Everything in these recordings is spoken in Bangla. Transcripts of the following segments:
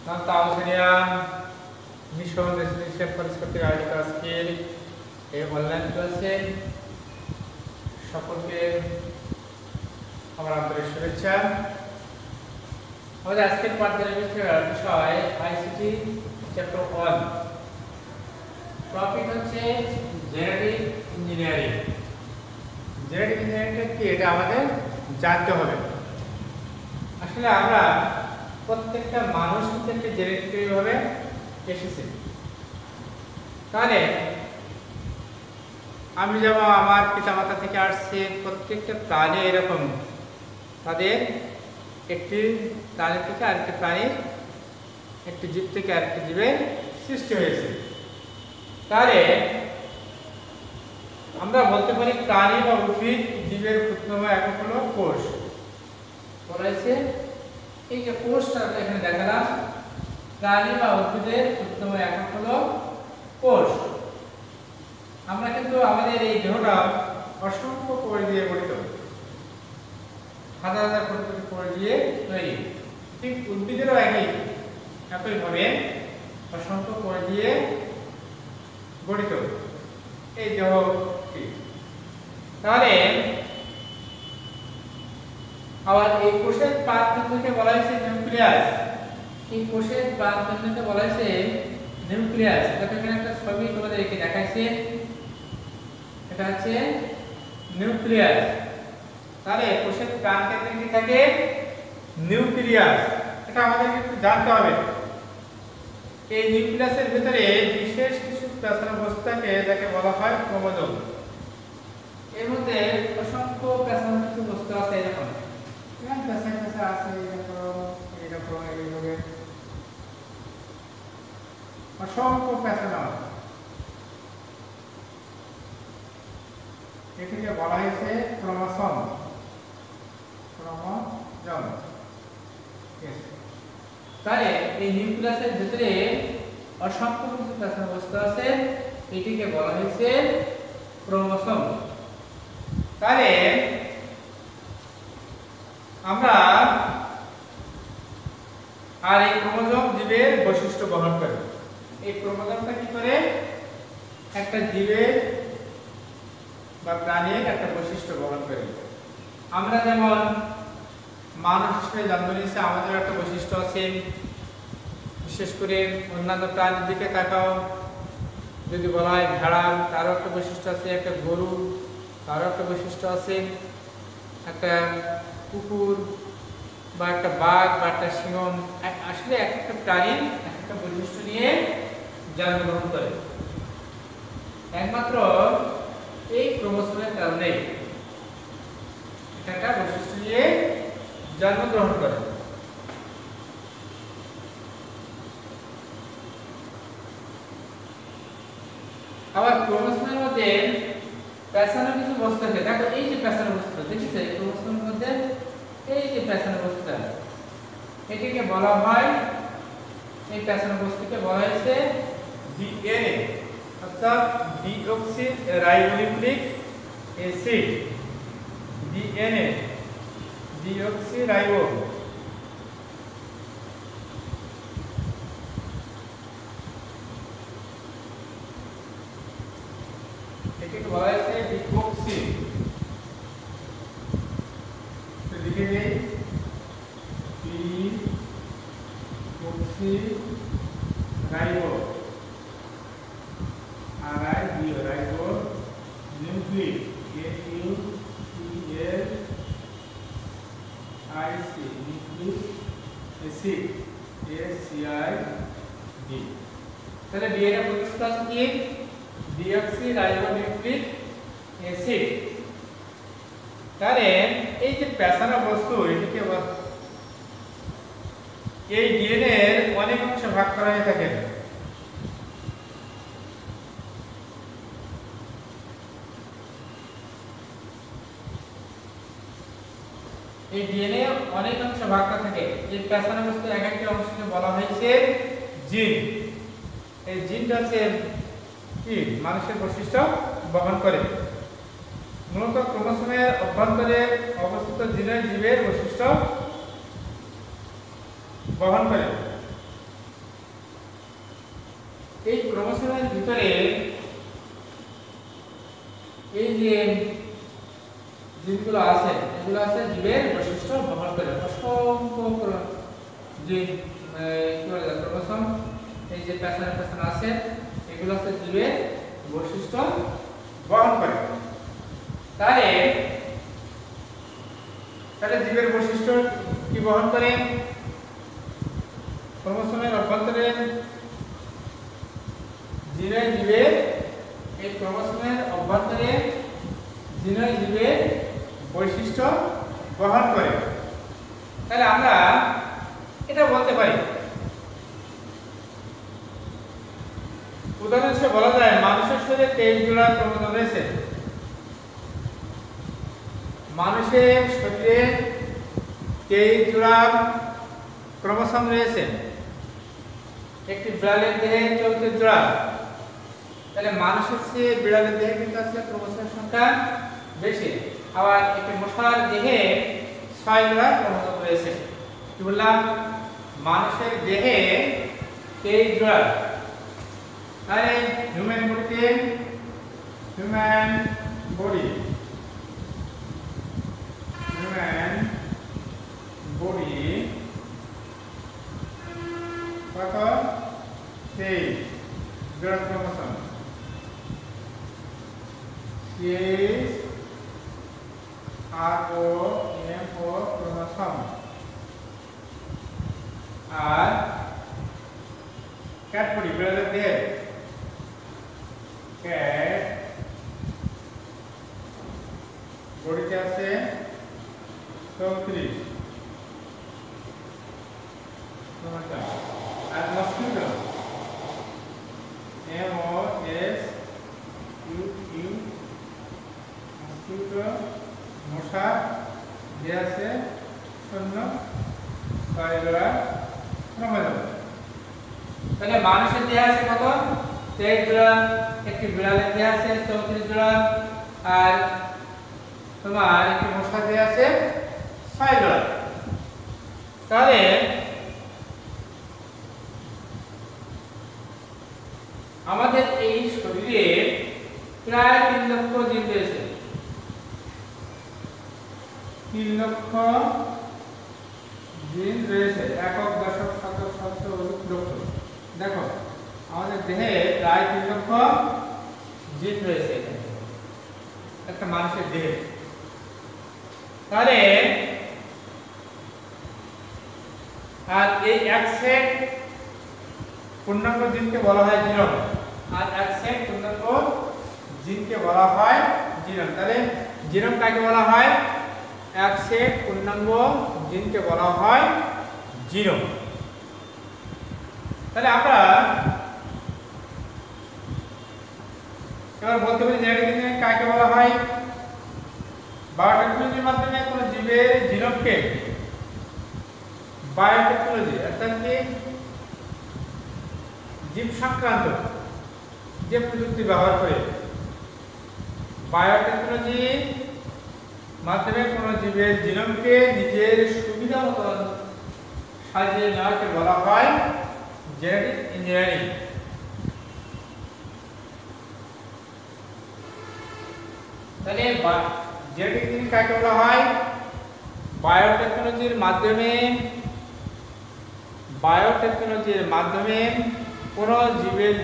নাম তাওসিনিয়ান মিশন রেসিডেন্সিয়াল কলেজ কর্তৃক আয়োজিত আজকের এই অনলাইন ক্লাসে সকলকে আমার আন্তরিক শুভেচ্ছা। আমাদের আজকের পাঠের বিষয় আইসিটি চ্যাপ্টার 1। টপিক হচ্ছে জেনেটিক ইঞ্জিনিয়ারিং। জেনেটিক ইঞ্জিনিয়ারিংটা কি এটা আমাদের জানতে হবে। আসলে আমরা প্রত্যেকটা মানুষ থেকে জেনেটিক্যালি ভাবে এসেছি। তাহলে আমি যেমন আমার পিতামাতা থেকে আসছে, প্রত্যেকটা প্রাণী এরকম তাদের একটি প্রাণী থেকে আরেকটি প্রাণীর, একটি জীব থেকে আরেকটি জীবের সৃষ্টি হয়েছে। তাহলে আমরা বলতে পারি প্রাণী বা উদ্ভিদ জীবের ক্ষুদ্রতম একক হলো কোষ। বলেছে এই যে কোষটা এখানে দেখালাম, প্রাণী বা উদ্ভিদের ক্ষুদ্রতম একক হলো কোষ। আমরা কিন্তু আমাদের এই দেহটা অসংখ্য কোষ দিয়ে গঠিত, হাজার হাজার কোষ দিয়ে তৈরি। ঠিক উদ্ভিদেরও একইভাবে অসংখ্য কোষ দিয়ে গঠিত এই দেহটি। তাহলে আবার এই কোষের প্রাণকেন্দ্রকে বলা হয়েছে নিউক্লিয়াস। এই কোষের প্রাণকেন্দ্রকে বলা হয়েছে নিউক্লিয়াস। এখানে একটা ছবি তোমাদের এঁকে দেখাইছে, এটা হচ্ছে নিউক্লিয়াস। তাহলে কোষের প্রাণকেন্দ্রে কি থাকে? নিউক্লিয়াস। এটা আমাদেরকে একটু জানতে হবে। এই নিউক্লিয়াসের ভিতরে বিশেষ কিছু প্রাচীন বস্তু থাকে যাকে বলা হয় ক্রোমোজোম। এর মধ্যে অসংখ্য প্রাচীন কিছু বস্তু আছে, এরকম অসংখ্য প্যাটার্ন। এটিকে বলা হয়েছে ক্রোমোসোম। তাহলে এই নিউক্লিয়াসের ভিতরে অসংখ্য কিছু প্যাটার্ন বস্তু আছে, এটিকে বলা হয়েছে ক্রোমোসোম। তাহলে আমরা আর এই ক্রোমোজোম জীবের বৈশিষ্ট্য বহন করে। এই ক্রোমোজোমটা কি করে? একটা জীবের বা প্রাণীর একটা বৈশিষ্ট্য বহন করে। আমরা যেমন মানুষ হিসেবে জন্ম নিয়েছি, আমাদের একটা বৈশিষ্ট্য আছে। বিশেষ করে অন্যান্য প্রাণীর দিকে তাকাও, যদি বলা হয় ভেড়া, তারও একটা বৈশিষ্ট্য আছে। একটা গরু, তারও একটা বৈশিষ্ট্য আছে। একটা কুকুর বা একটা বাঘ বা একটা সিংহ, আসলে এক একটা প্রাণীর এক একটা বৈশিষ্ট্য নিয়ে জন্মগ্রহণ করে। একমাত্র এই ক্রোমোসোমের কারণে একটা বৈশিষ্ট্য নিয়ে জন্মগ্রহণ করে। আবার ক্রোমোসোমের মধ্যে পেছানো কিছু বস্তু আছে। দেখো এই যে পেছানো বস্তু দেখেছো, এই ক্রোমোসোমের মধ্যে এই যে পেছানো বস্তুটা, এটিকে বলা হয়, এই পেছানো বস্তুকে বলা হয়েছে ডিএনএ, অর্থাৎ deoxy ribonucleic acid. DNA, deoxy ribo. এটিকে বলা হয়েছে ডিঅক্সি। তো লিখে দেই deoxy ribo, ribo nucleic, NUCLIC, nucleic acid, ACID। তাহলে ডিএনএ প্রতিষ্ঠা আছে কি? Deoxy ribonucleic acid. তাহলে এই যে পেছানো বস্তু, এটিকে এই ডিএনএ এর অনেক অংশ ভাগ করা হয়ে থাকে। এই ডিএনএ অনেক অংশ ভাগ করা থাকে। এই পেছানো বস্তু এক একটা অংশকে বলা হয়েছে জিন। এই জিনটা হচ্ছে কি মানুষের বৈশিষ্ট্য বহন করে। মূলত ক্রোমোসোমের অভ্যন্তরে অবস্থিত জিনের জীবের বৈশিষ্ট্য বহন করে। এই ক্রোমোসোমের ভিতরে এই যে জিনগুলো আছে, এগুলো আছে জীবের বৈশিষ্ট্য বহন করে। অসংখ্য যে ক্রোমোসোম এই যে পেছনে পেছনে আছে, এগুলো আছে জীবের বৈশিষ্ট্য বহন করে। তাহলে জীবের বৈশিষ্ট্য কি বহন করে? ক্রোমোসোমের অভ্যন্তরে জিনই জীবের, এই ক্রোমোসোমের অভ্যন্তরে জিনই জীবের বৈশিষ্ট্য বহন করে। তাহলে আমরা এটা বলতে পারি, উদাহরণ হিসেবে বলা যায় মানুষের শরীরে 23 জোড়া ক্রোমোসোম রয়েছে। মানুষের শরীরে 23 জোড়া ক্রোমোসোম রয়েছে। একটি বিড়ালের দেহে 34 জোড়া। তাহলে মানুষের চেয়ে বিড়ালের দেহে কিন্তু আছে ক্রোমোসোমের সংখ্যা বেশি। আবার একটি মশার দেহে 6 জোড়া ক্রোমোসোম রয়েছে। কি বললাম? মানুষের দেহে 23 জোড়া। তাহলে হিউম্যান বডি কত? 23 জোড়া ক্রোমোসোম। ROMO chromosome. আর ক্যাট বডি, বিড়ালের দেহে ক্যাট বডিতে আছে 34 ক্রোমোসোম। আর মস্কিটো MOSQQ মস্কিটো মশা দেহে আছে 6 জোড়া ক্রোমোসোম। তাহলে মানুষের দেহে আছে কত? 23 জোড়া। একটি বিড়ালের দেহে আছে 34 জোড়া। আর তোমার একটি মশার দেহে আছে 6 জোড়া। তাহলে আমাদের এই শরীরে প্রায় 3 লক্ষ জিন রয়েছে। 3 লক্ষ জিন রয়েছে। একক, দশক, শতক, সহস্র, লক্ষ। দেখো আমাদের দেহে প্রায় 3 লক্ষ জিন রয়েছে একটা মানুষের দেহে। তাহলে আর এই এক সেট পূর্ণাঙ্গ জিনকে বলা হয় জিনোম, আর এক সেট পূর্ণাঙ্গ জিনকে বলা হয় জিনোম। তাহলে জিনোম কাকে বলা হয়? এক সেট পূর্ণাঙ্গ জিনকে বলা হয় জিনোম। তাহলে আমরা এবার বলতে পারি জেনেটিক ইঞ্জিনিয়ারিং কাকে বলা হয়? বায়োটেকনোলজির মাধ্যমে কোন জীবের জিনোমকে, বায়োটেকনোলজি অর্থাৎ কি জীব সংক্রান্ত যে প্রযুক্তি ব্যবহার করে, বায়োটেকনোলজির মাধ্যমে কোন জীবের জিনোমকে নিজের সুবিধা মতন সাজিয়ে নেওয়াকে বলা হয় জেনেটিক ইঞ্জিনিয়ারিং। তাহলে জেনেটিক ইঞ্জিনিয়ারিং কাকে বলা হয়? বায়োটেকনোলজির মাধ্যমে কোন জীবের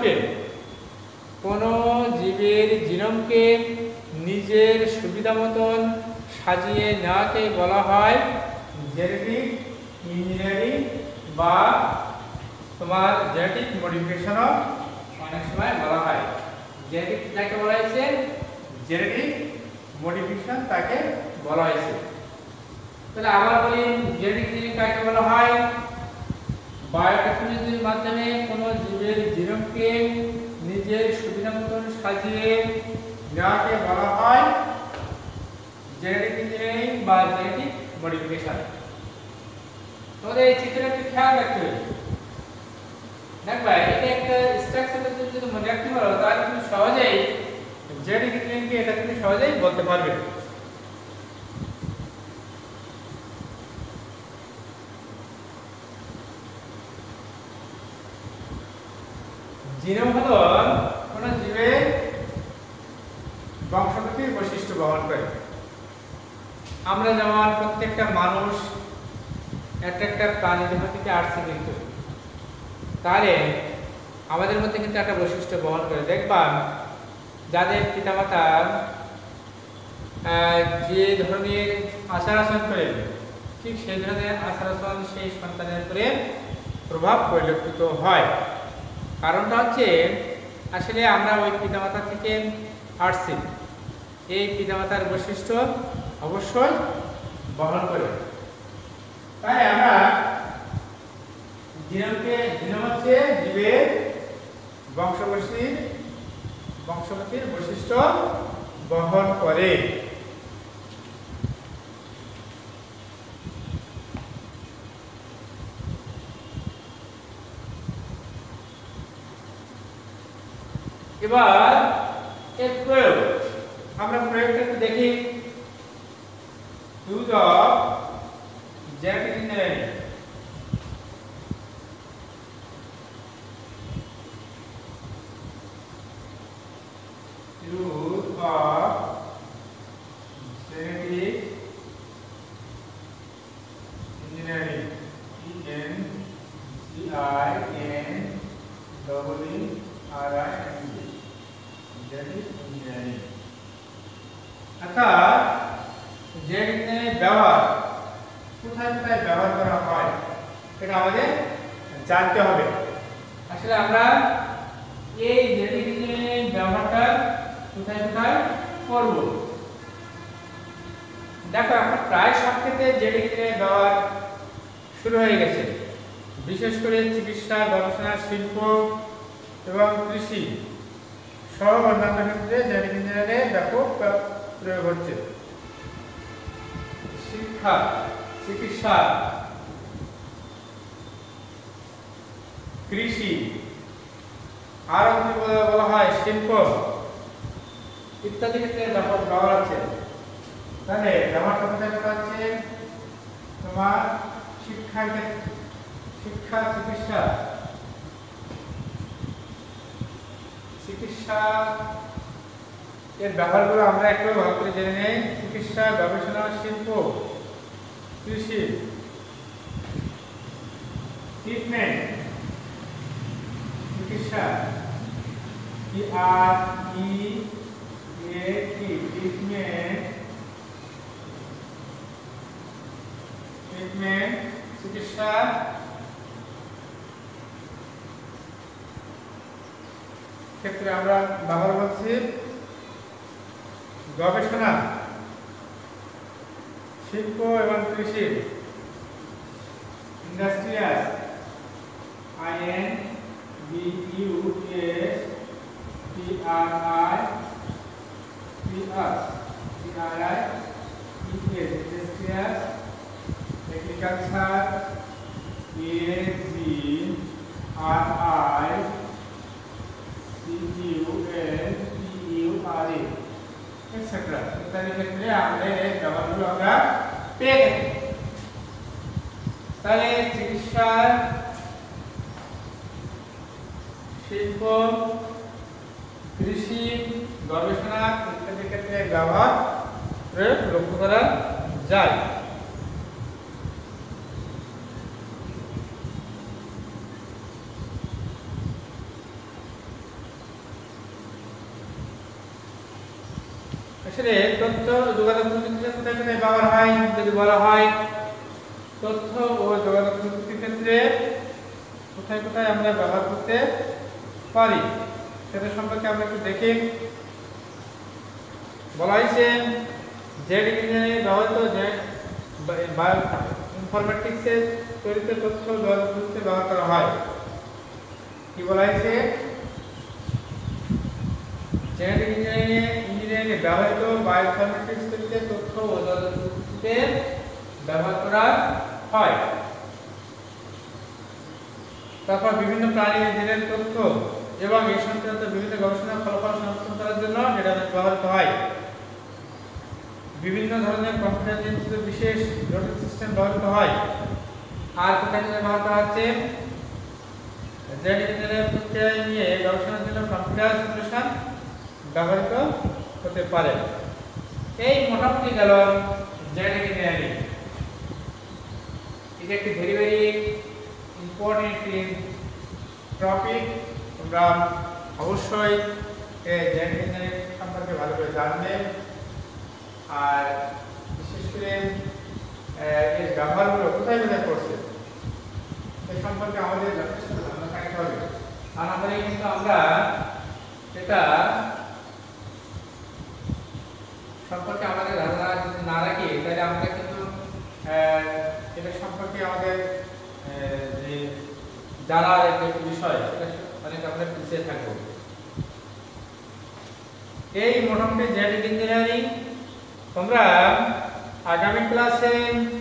জিনোমকে নিজের সুবিধা মতন সাজিয়ে নেওয়াকে বলা হয় জেনেটিক ইঞ্জিনিয়ারিং বা তোমার জেনেটিক মডিফিকেশনও অনেক সময় বলা হয়। জেনেটিক যাকে বলা হয়েছে জেনেটিক মডিফিকেশন তাকে বলা হয়েছে। তাহলে আবার বলি জেনেটিক ইঞ্জিনিয়ারিং কাকে বলা হয়? বায়োটেকনোলজির মাধ্যমে কোন জীবের জিনোমকে নিজের সুবিধা মতন সাজিয়ে নেওয়াকে বলা হয় জেনেটিক ইঞ্জিনিয়ারিং বা জেনেটিক মডিফিকেশন। তোমাদের এই চিত্রটা একটু খেয়াল রাখতে হবে। দেখবা এটা একটা স্ট্রাকচার যদি মনে রাখতে পারো তাহলে তুমি সহজেই জেনেটিক ইঞ্জিনিয়ারিংকে এটা তুমি সহজেই বলতে পারবে। জিনোম হলো কোন জীবের বংশগতির বৈশিষ্ট্য বহন করে। আমরা যেমন প্রত্যেকটা মানুষ একটা প্রাণী দেহ থেকে আসছে, কিন্তু তাহলে আমাদের মধ্যে কিন্তু একটা বৈশিষ্ট্য বহন করে। দেখবা যাদের পিতামাতা যে ধরনের আচার আচরণ করে, ঠিক সেই ধরনের আচার আচরণ সেই সন্তানের উপরে প্রভাব পরিলক্ষিত হয়। কারণটা হচ্ছে আসলে আমরা ওই পিতামাতা থেকে আসছি, এই পিতামাতার বৈশিষ্ট্য অবশ্যই বহন করে। তাই আমরা জিনোম হচ্ছে জীবের বংশগতির বৈশিষ্ট্য বহন করে। এবার এর প্রয়োগ, আমরা প্রয়োগটা একটু দেখি। Use of genetic engineering. Use of genetic engineering. ENGINEERING. Genetic engineering. অর্থাৎ জেনেটিক ব্যবহার কোথায় কোথায় ব্যবহার করা হয় এটা আমাদের জানতে হবে। আসলে আমরা এই জেনেটিক ইঞ্জিনিয়ারিং ব্যবহারটা কোথায় কোথায় করব। দেখো এখন প্রায় সব ক্ষেত্রে জেনেটিক ইঞ্জিনিয়ারিং ব্যবহার শুরু হয়ে গেছে, বিশেষ করে চিকিৎসা, গবেষণা, শিল্প এবং কৃষি সহ অন্যান্য ক্ষেত্রে জেনেটিক ইঞ্জিনিয়ারিং ব্যাপক প্রয়োগ হচ্ছে। শিক্ষা, চিকিৎসা, কৃষি, আর যদি বলা হয় শিল্প ইত্যাদি ক্ষেত্রে ব্যাপক ব্যবহার আছে। তাহলে ব্যবহারটা কোথায় করা হচ্ছে? তোমার শিক্ষা, চিকিৎসা এর ব্যবহারগুলো আমরা একটু ভালো করে জেনে নেই। চিকিৎসা, গবেষণা, শিল্প, কৃষি, ট্রিটমেন্ট, চিকিৎসা, ট্রিটমেন্ট, চিকিৎসা, ক্ষেত্রে আমরা ব্যবহার করছি গবেষণা, শিল্প এবং কৃষি, ইন্ডাস্ট্রিয়াল, ইন্ডাস্ট্রিয়াল, এগ্রিকালচার, etc. ইত্যাদি ক্ষেত্রে আমাদের এই ব্যবহারগুলো আমরা পেয়ে থাকি। তাহলে চিকিৎসা, শিল্প, কৃষি, গবেষণা ইত্যাদি ক্ষেত্রে ব্যবহার লক্ষ্য করা যায়। আসলে তথ্য যোগাযোগ প্রযুক্তিতে কোথায় কোথায় ব্যবহার হয় যদি বলা হয়, তথ্য ও যোগাযোগ প্রযুক্তির ক্ষেত্রে কোথায় কোথায় আমরা ব্যবহার করতে পারি সেটা সম্পর্কে আমরা একটু দেখি। বলা হয়েছে জেনেটিক ইঞ্জিনিয়ারিং ব্যবহৃত ইনফরমেটিক্সে তৈরিত তথ্য যোগাযোগ প্রযুক্তিতে ব্যবহার করা হয়। কি বলা হয়েছে? জেনেটিক ইঞ্জিনিয়ারিং ব্যবহৃত বায়োইনফরমেটিক্স তৈরিতে তথ্য ও যোগাযোগ প্রযুক্তিতে ব্যবহার করা হয়। তারপর বিভিন্ন প্রাণীর জিনের তথ্য এবং এই সংক্রান্ত বিভিন্ন গবেষণা ফলাফল সংরক্ষণ করার জন্য ডেটাবেস ব্যবহৃত হয়। বিভিন্ন ধরনের কম্পিউটার নিয়ন্ত্রিত বিশেষ জটিল সিস্টেম ব্যবহৃত হয়। আর কোথায় ব্যবহার করা হচ্ছে? জেড ইঞ্জিনিয়ারিং প্রক্রিয়া নিয়ে গবেষণার জন্য কম্পিউটার সলিউশন ব্যবহৃত হতে পারে। এই মোটামুটি গেল জেড ইঞ্জিনিয়ারিং। এটা একটি ভেরি ভেরি ইম্পর্টেন্ট টপিক। তোমরা অবশ্যই জেড ইঞ্জিনিয়ারিং সম্পর্কে ভালো করে জানবে, আর বিশেষ করে এর ব্যবহারগুলো কোথায় কোথায় করছে সে সম্পর্কে আমাদের যথেষ্ট ধারণা থাকতে হবে। আর আমাদের কিন্তু আমরা এটা সম্পর্কে আমাদের ধারণা যদি না রাখি তাহলে আমরা কিন্তু এটা সম্পর্কে আমাদের যে জানার একটা বিষয় সেটা অনেক আমরা পিছিয়ে থাকবো। এই মোটামুটি জেড ইঞ্জিনিয়ারিং তোমরা আগামী ক্লাসে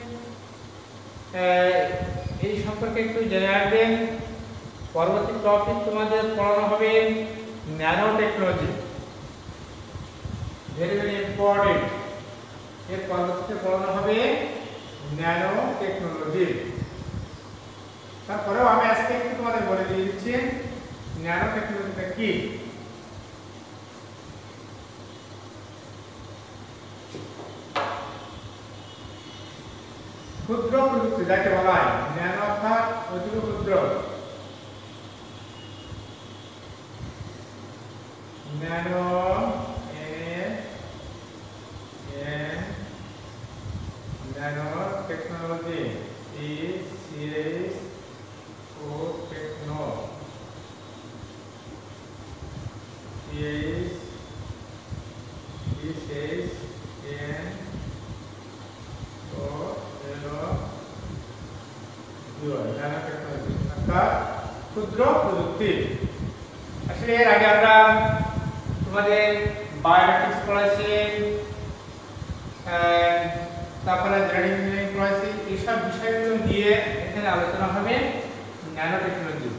এই সম্পর্কে একটু জেনে রাখবেন। পরবর্তী টপিক তোমাদের পড়ানো হবে nano technology, very very important. এর পরবর্তীতে পড়ানো হবে ন্যানো টেকনোলজি। তারপরেও আমি আজকে একটু তোমাদের বলে দিয়ে দিচ্ছি ন্যানো টেকনোলজিটা কি। ক্ষুদ্র প্রযুক্তি যাকে বলা হয়, ন্যানো অর্থাৎ অতি ক্ষুদ্র, ন্যানো ন্যানো টেকনোলজি ও টেকনো ক্ষুদ্র প্রযুক্তি। আসলে এর আগে আমরা তোমাদের বায়োমেট্রিক্স পড়াইছি, তারপরে জেড ইঞ্জিনিয়ারিং পড়াইছি। এইসব বিষয়গুলো নিয়ে এখানে আলোচনা হবে ন্যানো টেকনোলজি।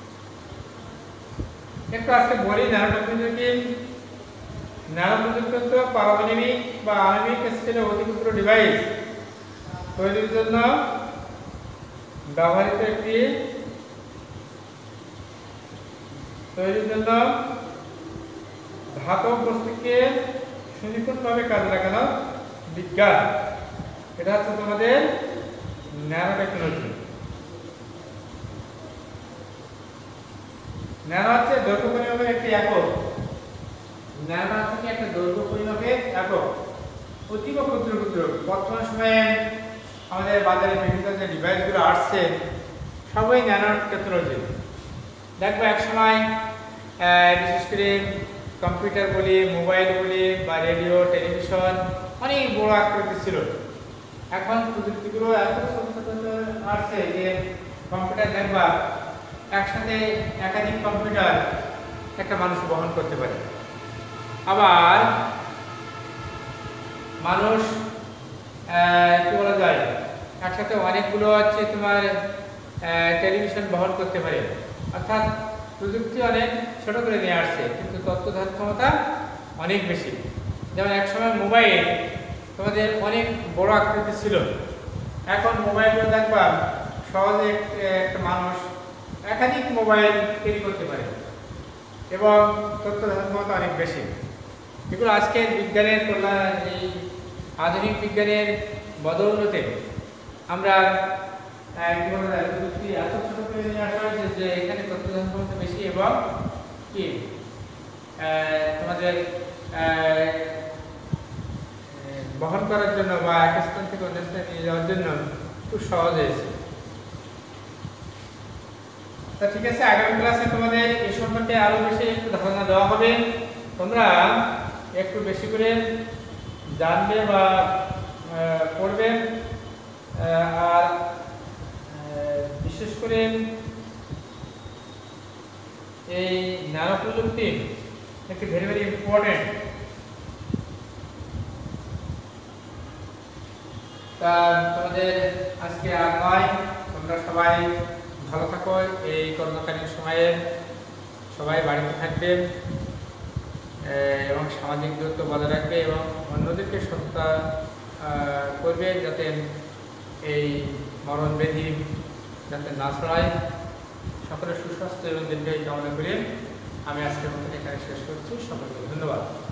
একটু আজকে বলি ন্যানো টেকনোলজি কি। ন্যানো প্রযুক্তি তো পারমাণবিক বা আণবিক স্কেলে অতি ক্ষুদ্র ডিভাইস তৈরির জন্য ব্যবহৃত একটি ধাতব বস্তুকে সুনিপুণভাবে কাজে লাগানো বিজ্ঞান। এটা হচ্ছে তোমাদের ন্যানো টেকনোলজি। ন্যানো হচ্ছে দৈর্ঘ্য পরিমাপের একটি একক। ন্যানো হচ্ছে একটা দৈর্ঘ্য পরিমাপের একক, অতীব ক্ষুদ্র ক্ষুদ্র। বর্তমান সময়ে আমাদের বাজারে বিভিন্ন যে ডিভাইসগুলো আসছে সবই ন্যানো টেকনোলজি। দেখবো এক সময় বিশেষ করে কম্পিউটার বলি, মোবাইল বলি বা রেডিও, টেলিভিশন অনেক বড় আকৃতি ছিল। এখন প্রযুক্তিগুলো এত ছোট ছোট আসছে যে কম্পিউটার দেখবা একসাথে একাধিক কম্পিউটার একটা মানুষ বহন করতে পারে। আবার মানুষ কি বলা যায় একসাথে অনেকগুলো হচ্ছে তোমার টেলিভিশন বহন করতে পারে। অর্থাৎ প্রযুক্তি অনেক ছোট করে নিয়ে আসছে, কিন্তু তথ্যধার ক্ষমতা অনেক বেশি। যেমন একসময় মোবাইল তোমাদের অনেক বড় আকৃতি ছিল, এখন মোবাইলগুলো দেখবা সহজে একটা মানুষ একাধিক মোবাইল তৈরি করতে পারে এবং তথ্যধার ক্ষমতা অনেক বেশি। এগুলো আজকের বিজ্ঞানের কল্যাণ, এই আধুনিক বিজ্ঞানের বদৌলতে আমরা প্রযুক্তি এত ছোট করে নিয়ে আসা হয়েছে যে এখানে তথ্যধার ক্ষমতা বেশি এবং কি তোমাদের বহন করার জন্য বা এক স্থান থেকে অন্য স্থানে নিয়ে যাওয়ার জন্য খুব সহজ হয়েছে। তা ঠিক আছে, আগামী ক্লাসে তোমাদের এই সম্পর্কে আরো বেশি একটু ধারণা দেওয়া হবে। তোমরা একটু বেশি করে জানবে বা পড়বে। আর বিশেষ করে এই ন্যানো প্রযুক্তি একটি ভেরি ভেরি ইম্পর্টেন্ট। তা তোমাদের আজকে আর নয়, তোমরা সবাই ভালো থাকো। এই করোনাকালীন সময়ে সবাই বাড়িতে থাকবে এবং সামাজিক দূরত্ব বজায় রাখবে এবং অন্যদেরকে সচেতন করবে যাতে এই মরণ ব্যাধি যাতে না ছড়ায়। সকলের সুস্বাস্থ্য এবং দীর্ঘায়ু কামনা করি। আমি আজকের মতো এখানে শেষ করছি। সকলকে ধন্যবাদ।